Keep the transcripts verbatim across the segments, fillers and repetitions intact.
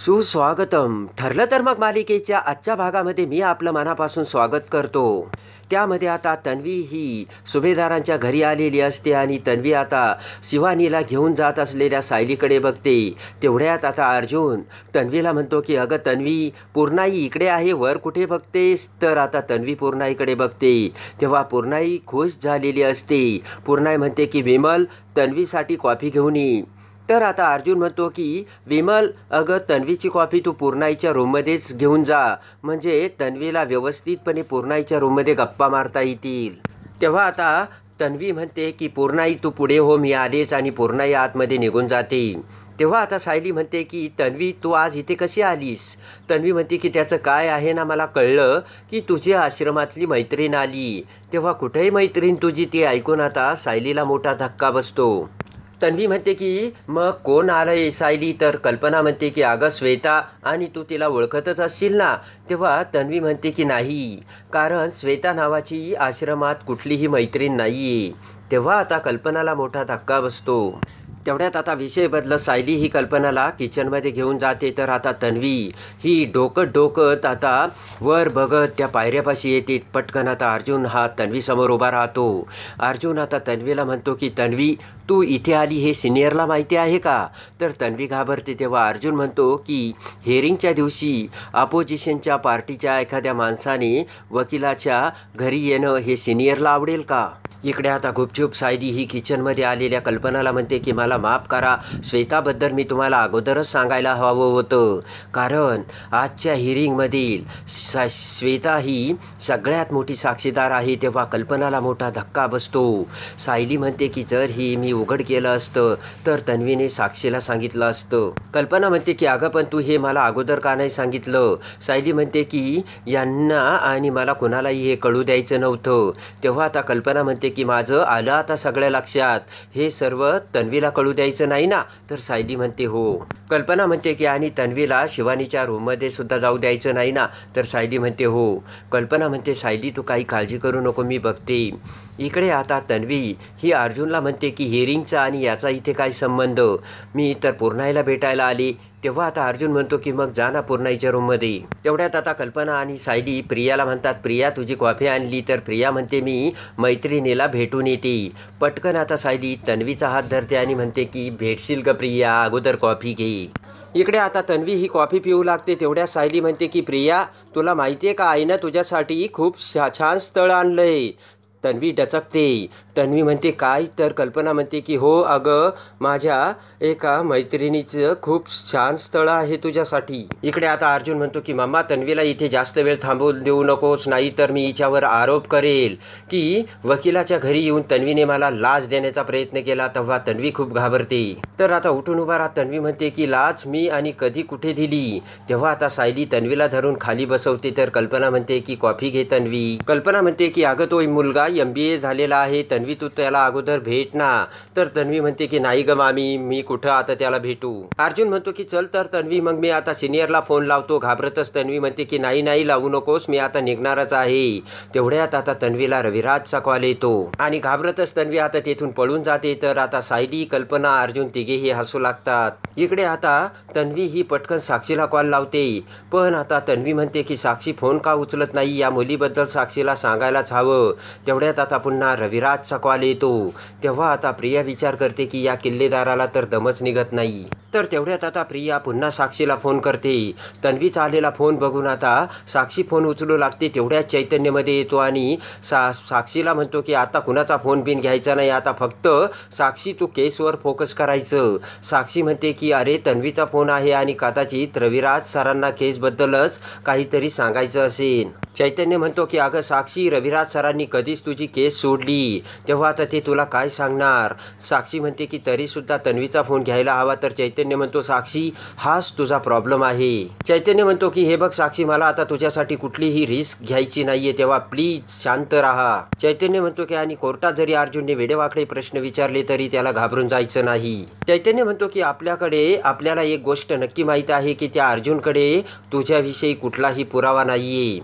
सुस्वागतम. ठरलं तर मग मालिकेच्या आजच्या भागामध्ये मी आपलं मनापासून स्वागत करतो. त्यामध्ये आता तन्वी ही सुभेदारांच्या घरी आलेली असते आणि तन्वी आता शिवानीला घेऊन जात असलेल्या सायलीकडे बघते. तेवढ्यात आता अर्जुन तन्वीला म्हणतो की अगं तन्वी, पूर्णाई इकडे आहे, वर कुठे बघतेस? तर आता तन्वी पूर्णाईकडे बघते. तेव्हा पूर्णाई खुश झालेली असते. पूर्णाई म्हणते की विमल, तन्वीसाठी कॉफी घेऊन ये. तर आता अर्जुन म्हणतो की विमल, अगं तन्वीची कॉफी तू पूर्णाईच्या रूममध्येच घेऊन जा, म्हणजे तन्वीला व्यवस्थितपणे पूर्णाईच्या रूममध्ये गप्पा मारता येतील. तेव्हा आता तन्वी म्हणते की पूर्णाई तू पुढे हो, मी आलेच, आणि पूर्णाई आतमध्ये निघून जाते. तेव्हा आता सायली म्हणते की तन्वी तू आज इथे कशी आलीस? तन्वी म्हणते की त्याचं काय आहे ना, मला कळलं की तुझी आश्रमातली मैत्रीण आली. तेव्हा कुठेही मैत्रीण तुझी, ती ऐकून आता सायलीला मोठा धक्का बसतो. तन्वी म्हणते की मग कोण आलं आहे सायली? तर कल्पना म्हणते की अगं श्वेता, आणि तू तिला ओळखतच असशील ना? तेव्हा तन्वी म्हणते की नाही, कारण श्वेता नावाची आश्रमात कुठलीही मैत्रीण नाही आहे. तेव्हा आता कल्पनाला मोठा धक्का बसतो. तेवढ्यात आता विषय बदलत सायली ही कल्पनाला किचनमध्ये घेऊन जाते. तर आता तन्वी ही डोकत डोकत आता वर बघत त्या पायऱ्यापाशी येते. पटकन आता अर्जुन हा तन्वीसमोर उभा राहतो. अर्जुन आता तन्वीला म्हणतो की तन्वी, तू इथे आली हे सिनियरला माहिती आहे का? तर तन्वी घाबरते. तेव्हा अर्जुन म्हणतो की हिअरिंगच्या दिवशी अपोजिशनच्या पार्टीच्या एखाद्या माणसाने वकिलाच्या घरी येणं हे सिनियरला आवडेल का? इकडे आता गुपचूप सायली ही किचनमध्ये आलेल्या कल्पनाला म्हणते की मला माफ करा, श्वेताबद्दल मी तुम्हाला अगोदरच सांगायला हवं होतं, कारण आजच्या हिअरिंगमधील सा श्वेता ही सगळ्यात मोठी साक्षीदार आहे. तेव्हा कल्पनाला मोठा धक्का बसतो. सायली म्हणते की जर ही मी उघड केलं असतं तर तन्वीने साक्षीला सांगितलं असतं. कल्पना म्हणते की अगं पण तू हे मला अगोदर का नाही सांगितलं? सायली म्हणते की यांना आणि मला कुणालाही हे कळू द्यायचं नव्हतं. तेव्हा आता कल्पना म्हणते की माझं आलं आता सगळ्या लक्षात, हे सर्व तन्वीला कळू द्यायचं नाही ना? तर सायली म्हणते हो. कल्पना म्हणते की आणि तन्वीला शिवानीच्या रूममध्ये सुद्धा जाऊ द्यायचं नाही ना? तर सायली म्हणते हो. कल्पना म्हणते सायली तू काही काळजी करू नको, मी बघते. इकडे आता तन्वी ही अर्जुनला म्हणते की हिअरिंगचा आणि याचा इथे काय संबंध? मी तर पूर्णाईला भेटायला आली. तेव्हा आता अर्जुन म्हणतो की मग जा ना पूर्णाईच्या रूममध्ये. तेवढ्यात आता कल्पना आणि सायली प्रियाला म्हणतात, प्रिया तुझी कॉफी आणली. तर प्रिया म्हणते मी मैत्रिणीला भेटून येते. पटकन आता सायली तन्वीचा हात धरते आणि म्हणते की भेटशील का प्रिया, अगोदर कॉफी घे. इकडे आता तन्वी ही कॉफी पिऊ लागते. तेवढ्या सायली म्हणते की प्रिया तुला माहिती आहे का, आईनं तुझ्यासाठी खूप छान स्थळ आणलंय. तन्वी डचकते. तन्वी म्हणते काय? तर कल्पना म्हणते की हो अगं, माझ्या एका मैत्रिणीचं खूप छान स्थळ आहे तुझ्यासाठी. इकडे आता अर्जुन म्हणतो की मम्मा तन्वीला इथे जास्त वेळ थांबवू देऊ नकोस, नाही तर मी हिच्यावर आरोप करेल की वकिलाच्या घरी येऊन तन्वीने मला लाच देण्याचा प्रयत्न केला. तेव्हा तन्वी खूप घाबरते. तर आता उठून उभा राहत तन्वी म्हणते की लाच मी आणि कधी कुठे दिली? तेव्हा आता सायली तन्वीला धरून खाली बसवते. तर कल्पना म्हणते की कॉफी घे तन्वी. कल्पना म्हणते की अगं तो मुलगा एम बी ए झालेला आहे, तन्वी तू त्याला अगोदर भेट ना. तर तन्वी म्हणते की नाही ग मामी, मी कुठं आता त्याला भेटू. अर्जुन म्हणतो की चल तर तन्वी, मग मी आता सिनियरला फोन लावतो. घाबरतच तन्वी म्हणते की नाही नाही लावू नकोस, मी आता निघणारच आहे. तेवढ्यात आता तन्वीला रविराजचा कॉल येतो आणि घाबरतच तन्वी आता तेथून पळून जाते. तर आता सायली, कल्पना, अर्जुन तिघेही हसू लागतात. इकडे आता तन्वी ही पटकन साक्षीला कॉल लावते. पण आता तन्वी म्हणते की साक्षी फोन का उचलत नाही, या मुलीबद्दल साक्षीला सांगायलाच हवं. तेवढ्यात आता पुन्हा रविराजचा कॉल येतो. तेव्हा आता प्रिया विचार करते की या किल्लेदाराला तर दमच निघत नाही. तर तेवढ्यात आता प्रिया पुन्हा साक्षीला फोन करते. तन्वीचा आलेला फोन बघून आता साक्षी फोन उचलू लागते. तेवढ्यात चैतन्यमध्ये येतो आणि सा साक्षीला म्हणतो की आता कुणाचा फोन बिन घ्यायचा नाही, आता फक्त साक्षी तू केसवर फोकस करायचं. साक्षी म्हणते की अरे तन्वीचा फोन आहे आणि कदाचित रविराज सरांना केसबद्दलच काहीतरी सांगायचं असेल. चैतन्य म्हणतो की अगं साक्षी, रविराज सरांनी कधीच तुझी केस सोडली, तेव्हा आता ते तुला काय सांगणार? साक्षी म्हणते की तरीसुद्धा तन्वीचा फोन घ्यायला हवा. तर चैतन्य म्हणतो साक्षी हाच तुझा प्रॉब्लेम आहे. चैतन्य म्हणतो की हे बघ साक्षी, मला आता तुझ्यासाठी कुठलीही रिस्क घ्यायची नाहीये, तेव्हा प्लीज शांत राहा. चैतन्य म्हणतो की आणि कोर्टात जरी अर्जुनने वेडेवाकडे प्रश्न विचारले तरी त्याला घाबरून जायचं नाही. चैतन्य म्हणतो की आपल्याकडे आपल्याला एक गोष्ट नक्की माहीत आहे की त्या अर्जुनकडे तुझ्याविषयी कुठलाही पुरावा नाहीये. तेव्हा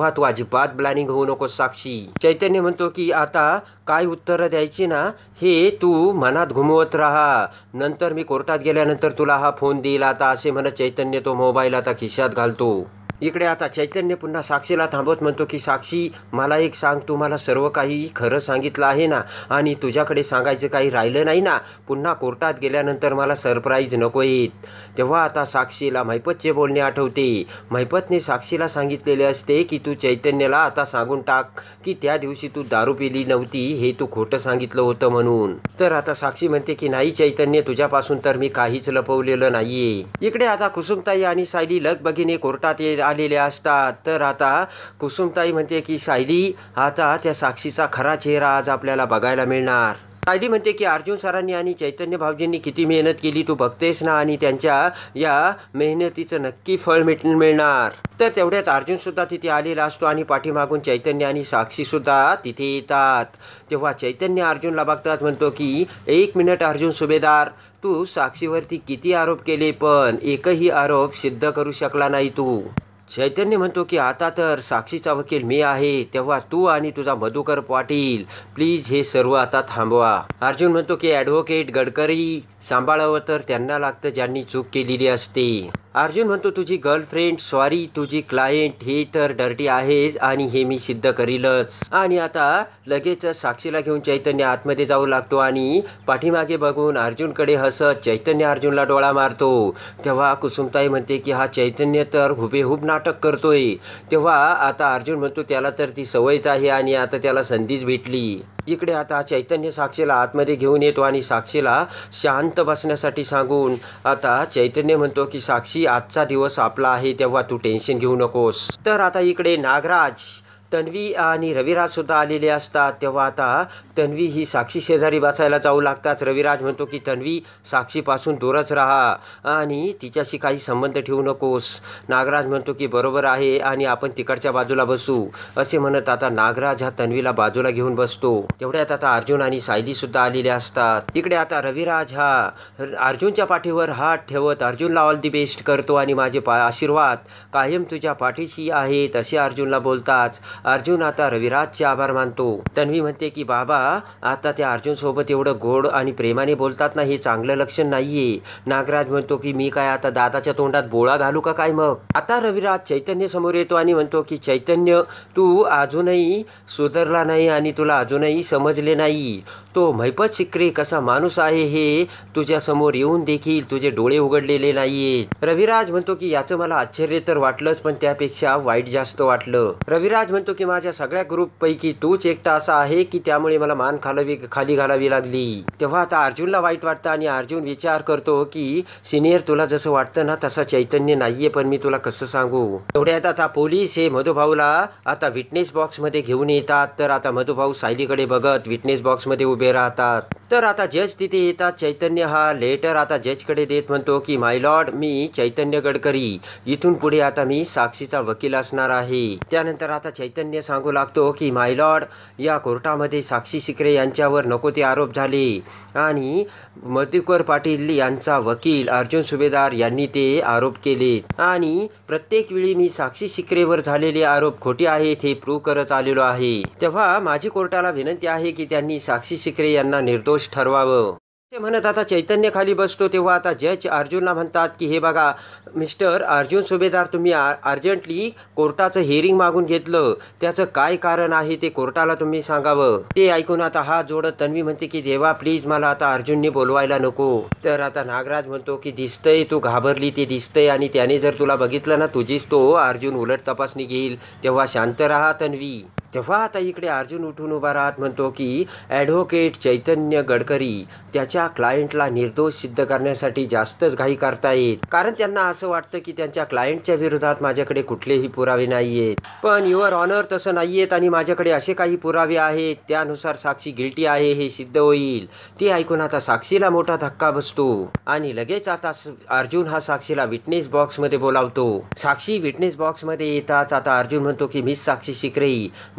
तेव्हा तू अजिबात ब्लॅनिंग होऊ नकोस साक्षी. चैतन्य म्हणतो की आता काय उत्तरं द्यायची ना हे तू मनात घुमवत राहा, नंतर मी कोर्टात गेल्यानंतर तुला हा फोन देईल आता, असे म्हणत चैतन्य तो मोबाईल आता खिशात घालतो. इकडे आता चैतन्य पुन्हा साक्षीला थांबवत म्हणतो की साक्षी मला एक सांग, तू मला सर्व काही खरं सांगितलं आहे ना, आणि तुझ्याकडे सांगायचं काही राहिलं नाही ना, पुन्हा कोर्टात गेल्यानंतर मला सरप्राईज नको येत. तेव्हा आता साक्षीला महिपतचे बोलणे आठवते. महिपतने साक्षीला सांगितलेले असते की तू चैतन्यला आता सांगून टाक की त्या दिवशी तू दारू पिली नव्हती हे तू खोटं सांगितलं होतं म्हणून. तर आता साक्षी म्हणते की नाही चैतन्य, तुझ्यापासून तर मी काहीच लपवलेलं नाहीये. इकडे आता कुसुमताई आणि सायली लगबगीने कोर्टात ये आलेले असतात. तर आता कुसुमताई म्हणते की सायली आता त्या साक्षीचा खरा चेहरा आज आपल्याला बघायला मिळणार. सायली म्हणते की अर्जुन सरांनी आणि चैतन्य भाऊजींनी किती मेहनत केली तू बघतेस ना, आणि त्यांच्या या मेहनतीचं नक्की फळ मिट मिळणार. तर तेवढ्यात अर्जुन सुद्धा तिथे आलेला असतो आणि पाठीमागून चैतन्य आणि साक्षी सुद्धा तिथे येतात. तेव्हा चैतन्य अर्जुनला बघतात म्हणतो की एक मिनिट अर्जुन सुभेदार, तू साक्षीवरती किती आरोप केले पण एकही आरोप सिद्ध करू शकला नाही तू. चैतन्य म्हणतो की आता तर साक्षीचा वकील मी आहे, तेव्हा तू आणि तुझा मधुकर पाटील प्लीज हे सर्व आता थांबवा. अर्जुन म्हणतो की ॲडव्होकेट गडकरी सांभाळावं तर त्यांना लागतं ज्यांनी चूक केलेली असते. अर्जुन म्हणतो तुझी गर्लफ्रेंड सॉरी तुझी क्लायंट हे तर डर्टी आहेच आणि हे मी सिद्ध करीलच. आणि आता लगेच साक्षीला घेऊन चैतन्य आतमध्ये जाऊ लागतो आणि पाठीमागे बघून अर्जुनकडे हसत चैतन्य अर्जुनला डोळा मारतो. तेव्हा कुसुमताई म्हणते की हा चैतन्य तर हुबेहूब नाटक करतोय. तेव्हा आता अर्जुन म्हणतो त्याला तर ती सवयच आहे आणि आता त्याला संधीच भेटली. इकडे आता चैतन्य साक्षीला आतमध्ये घेऊन येतो आणि साक्षीला शांत बसण्यासाठी सांगून आता चैतन्य म्हणतो की साक्षी आजचा दिवस आपला आहे, तेव्हा तू टेन्शन घेऊ नकोस. तर आता इकडे नागराज, तन्वी आणि रविराज सुद्धा आलेले असतात. तेव्हा आता तन्वी ही साक्षी शेजारी बसायला जाऊ लागताच रविराज म्हणतो की तन्वी साक्षीपासून दूरच राहा आणि तिच्याशी काही संबंध ठेवू नकोस. नागराज म्हणतो की बरोबर आहे आणि आपण तिकडच्या बाजूला बसू, असे म्हणत आता नागराज हा तन्वीला बाजूला घेऊन बसतो. तेवढ्यात आता अर्जुन आणि सायली सुद्धा आलेले असतात. इकडे आता रविराज हा अर्जुनच्या पाठीवर हात ठेवत अर्जुनला ऑल दी बेस्ट करतो आणि माझे पा आशीर्वाद कायम तुझ्या पाठीशी आहेत असे अर्जुनला बोलताच अर्जुन आता रविराजचे आभार मानतो. तन्वी म्हणते की बाबा आता त्या अर्जुन सोबत एवढं गोड आणि प्रेमाने बोलतात ना हे चांगलं लक्षण नाहीये. नागराज म्हणतो की मी काय आता दादाच्या तोंडात बोळा घालू का काय मग. आता रविराज चैतन्य समोर येतो आणि म्हणतो की चैतन्य तू अजूनही सुधारला नाही आणि तुला अजूनही समजले नाही तो महिपत शिक्रे कसा माणूस आहे हे तुझ्या समोर येऊन देखील तुझे डोळे उघडलेले नाहीयेत. रविराज म्हणतो की याचं मला आश्चर्य तर वाटलंच पण त्यापेक्षा वाईट जास्त वाटलं. रविराज म्हणतो की माझ्या सगळ्या ग्रुपपैकी तूच एकटा असा आहे की त्यामुळे मला मान खालावी खाली घालावी लागली. तेव्हा आता अर्जुनला वाईट वाटतं आणि अर्जुन विचार करतो की सिनियर तुला जसं वाटतं ना तसा चैतन्य नाहीये पण मी तुला कसं सांगू. तेवढ्यात आता पोलीस हे मधुभाऊला आता विटनेस बॉक्समध्ये घेऊन येतात. तर आता मधुभाऊ सायलीकडे बघत विटनेस बॉक्समध्ये उभे राहतात. तर आता जज तिथे येतात. चैतन्य हा लेटर आता जजकडे देत म्हणतो की माय लॉर्ड मी चैतन्य गडकरी इथून पुढे आता मी साक्षीचा वकील असणार आहे. त्यानंतर आता चैतन्य सांगू लागतो की माय लॉर्ड या कोर्टामध्ये साक्षी शिक्रे यांच्यावर नको ते आरोप झाले आणि मधुकर पाटील यांचा वकील अर्जुन सुभेदार यांनी ते आरोप केले आणि प्रत्येक वेळी मी साक्षी शिक्रेवर झालेले आरोप खोटे आहेत हे प्रूव्ह करत आलेलो आहे. तेव्हा माझी कोर्टाला विनंती आहे की त्यांनी साक्षी शिक्रे यांना निर्दोष ठरवावं. ते म्हणत आता चैतन्य खाली बसतो. तेव्हा आता जज अर्जुनला म्हणतात की हे बघा मिस्टर अर्जुन सुभेदार तुम्ही अर्जंटली कोर्टाचं हिअरिंग मागून घेतलं त्याचं काय कारण आहे ते कोर्टाला तुम्ही सांगावं. ते ऐकून आता हा जोडत तन्वी म्हणते की देवा प्लीज मला आता अर्जुनने बोलवायला नको. तर आता नागराज म्हणतो की दिसतंय तू घाबरली ते दिसतंय आणि त्याने जर तुला बघितलं ना तुझीच तो अर्जुन उलट तपासणी घेईल, तेव्हा शांत राहा तन्वी. तेव्हा आता इकडे अर्जुन उठून उभा राहत म्हणतो की ॲडव्होकेट चैतन्य गडकरी त्याच्या क्लायंटला निर्दोष सिद्ध करण्यासाठी जास्तच घाई करतायत, कारण त्यांना असं वाटतं की त्यांच्या क्लायंटच्या विरोधात माझ्याकडे कुठलेही पुरावे नाही आहेत. पण युअर ऑनर तसं नाही आहेत आणि माझ्याकडे असे काही पुरावे आहेत त्यानुसार साक्षी गिल्टी आहे हे सिद्ध होईल. ते ऐकून आता साक्षीला मोठा धक्का बसतो आणि लगेच आता अर्जुन हा साक्षीला विटनेस बॉक्समध्ये बोलावतो. साक्षी विटनेस बॉक्समध्ये येताच आता अर्जुन म्हणतो की मिस साक्षी शिक्रे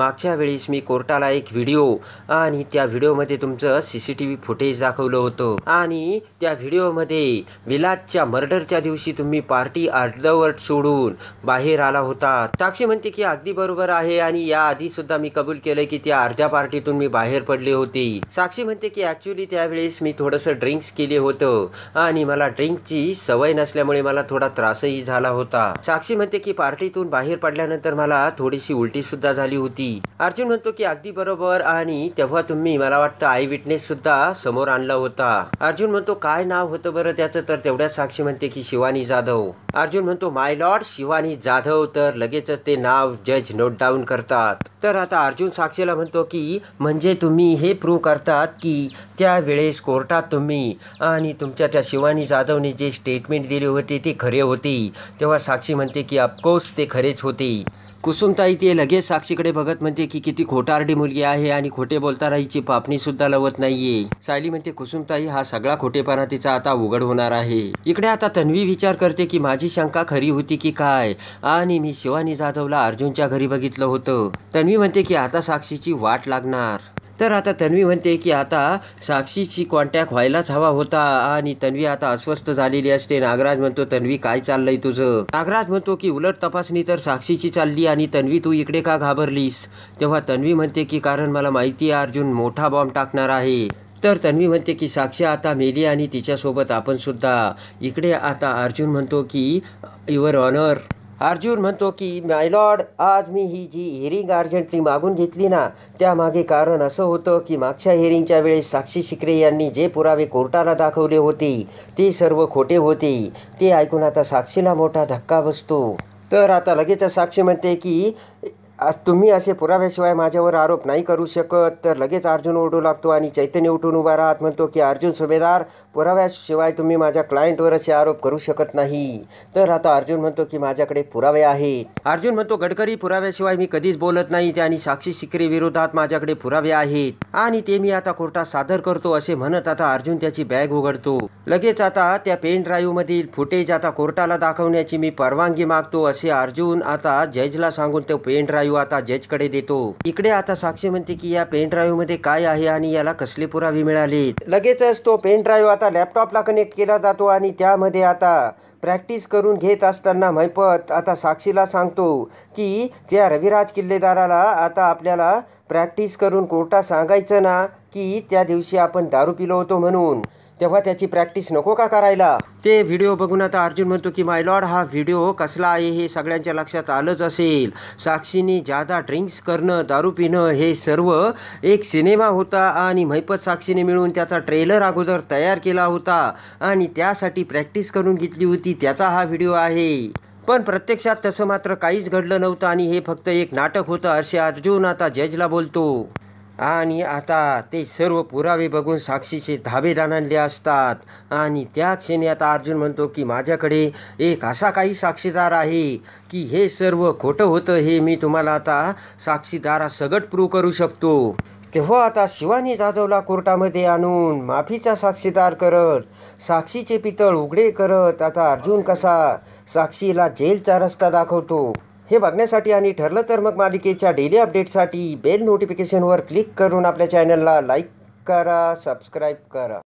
मागच्या वेळेस मी कोर्टाला एक व्हिडिओ आणि त्या व्हिडिओमध्ये तुमचं C C T V footage दाखवलं होतं आणि त्या व्हिडिओमध्ये विलासच्या मर्डरच्या दिवशी तुम्ही पार्टी अर्धवट सोडून बाहेर आला होता। साक्षी म्हणते की अगदी बरोबर आहे आणि या आधी सुद्धा मी कबूल केलं की त्या अर्ध्या पार्टीतून मी बाहेर पडले होते। साक्षी म्हणते की ॲक्च्युली त्यावेळेस मी थोडंसं ड्रिंक्स केले होतं आणि मला ड्रिंकची सवय नसल्यामुळे मला थोडा त्रासही झाला होता। साक्षी म्हणते की पार्टीतून बाहेर पडल्यानंतर मला थोडीशी उलटी सुद्धा झाली होती। अर्जुन म्हणतो की अगदी बरोबर आणि तेव्हा तुम्ही मला वाटतं आय विटनेस सुद्धा समोर आणला होता। अर्जुन म्हणतो काय नाव होतं बरं त्याचं, तर तेवढ्यात साक्षी म्हणते की शिवानी जाधव। अर्जुन म्हणतो माय लॉर्ड शिवानी जाधव, तर लगेचच ते नाव जज नोट डाऊन करतात। तर आता अर्जुन साक्षीला म्हणतो की म्हणजे तुम्ही हे प्रूव्ह करतात की त्यावेळेस कोर्टात तुम्ही आणि तुमच्या त्या शिवानी जाधवने जे स्टेटमेंट दिले होते ते खरे होते। तेव्हा साक्षी म्हणते की ऑफकोर्स ते खरेच होते। कुसुमताई ते लगेच साक्षीकडे बघत म्हणते की किती खोटारडी मुलगी आहे आणि खोटे बोलताना हिची पापणी सुद्धा लवत नाहीये। सायली म्हणते कुसुमताई हा सगळा खोटेपणा तिचा आता उघड होणार आहे। इकडे आता तन्वी विचार करते की माझी शंका खरी होती की काय आणि मी शिवानी जाधवला अर्जुनच्या घरी बघितलं होतं। तन्वी म्हणते की आता साक्षीची वाट लागणार। तर आता तन्वी म्हणते की आता साक्षीची कॉन्टॅक्ट व्हायलाच हवा होता आणि तन्वी आता अस्वस्थ झालेली असते। नागराज म्हणतो तन्वी काय चाललंय तुझं? नागराज म्हणतो की उलट तपासणी तर साक्षीची चालली आणि तन्वी तू इकडे का घाबरलीस? तेव्हा तन्वी म्हणते की कारण मला माहिती आहे अर्जुन मोठा बॉम्ब टाकणार आहे। तर तन्वी म्हणते की साक्षी आता मेली आणि तिच्यासोबत आपण सुद्धा। इकडे आता अर्जुन म्हणतो की युअर ऑनर। अर्जुन म्हणतो की माय लॉर्ड आज मी ही जी हिअरिंग अर्जंटली मागून घेतली ना त्यामागे कारण असं होतं की मागच्या हिअरिंगच्या वेळेस साक्षी शिकरे यांनी जे पुरावे कोर्टाला दाखवले होते ते सर्व खोटे होते। ते ऐकून आता साक्षीला मोठा धक्का बसतो। तर आता लगेच साक्षी म्हणते की आज तुम्ही असे पुराव्याशिवाय माझ्यावर आरोप नाही करू शकत। तर लगेच अर्जुन ओरडू लागतो आणि चैतन्य उठून उभा राहत म्हणतो की अर्जुन सुभेदार पुराव्याशिवाय तुम्ही माझ्या क्लायंटवर असे आरोप करू शकत नाही। तर आता अर्जुन म्हणतो की माझ्याकडे पुरावे आहेत। अर्जुन म्हणतो गडकरी पुराव्याशिवाय मी कधीच बोलत नाही आणि साक्षी शिकरे विरोधात माझ्याकडे पुरावे आहेत आणि ते मी आता कोर्टात सादर करतो असे म्हणत आता अर्जुन त्याची बॅग उघडतो। लगेच आता त्या पेन ड्राईव्ह मधील फुटेज आता कोर्टाला दाखवण्याची मी परवानगी मागतो असे अर्जुन आता जजला सांगून तो पेन ड्राईव्ह आता जजकडे देतो। इकडे आता साक्षी म्हणते की या पेन ड्राईव्ह मध्ये काय आहे आणि याला कसले पुरावे मिळाले। लगेचच तो पेन ड्राईव्ह आता लॅपटॉपला कनेक्ट केला जातो आणि त्यामध्ये आता प्रॅक्टिस करून घेत असताना महिपत आता साक्षीला सांगतो की त्या रविराज किल्लेदाराला आता आपल्याला प्रॅक्टिस करून कोर्टात सांगायचं ना की त्या दिवशी आपण दारू पिलो होतो म्हणून, तेव्हा त्याची प्रॅक्टिस नको का करायला? ते व्हिडिओ बघून आता अर्जुन म्हणतो की माय लॉर्ड हा व्हिडिओ कसला आहे हे सगळ्यांच्या लक्षात आलंच असेल। साक्षीने जादा ड्रिंक्स करणं दारू पिणं हे सर्व एक सिनेमा होता आणि महिपत साक्षीने मिळून त्याचा ट्रेलर अगोदर तयार केला होता आणि त्यासाठी प्रॅक्टिस करून घेतली होती, त्याचा हा व्हिडिओ आहे। पण प्रत्यक्षात तसं मात्र काहीच घडलं नव्हतं आणि हे फक्त एक नाटक होतं असे अर्जुन आता जजला बोलतो। आणि आता ते सर्व पुरावे बघून साक्षीचे धाबे दाणांले असतात आणि त्या क्षणी आता अर्जुन म्हणतो की माझ्याकडे एक असा काही साक्षीदार आहे की हे सर्व खोटं होतं हे मी तुम्हाला आता साक्षीदारासकट प्रूव्ह करू शकतो। तेव्हा आता शिवानी जाधवला कोर्टामध्ये आणून माफीचा साक्षीदार करत साक्षीचे पितळ उघडे करत आता अर्जुन कसा साक्षीला जेलचा रस्ता दाखवतो हे बघण्यासाठी आणि ठरलं तर मग मालिकेच्या डेली अपडेटसाठी बेल नोटिफिकेशनवर क्लिक करून आपल्या चॅनलला लाईक करा, सबस्क्राईब करा।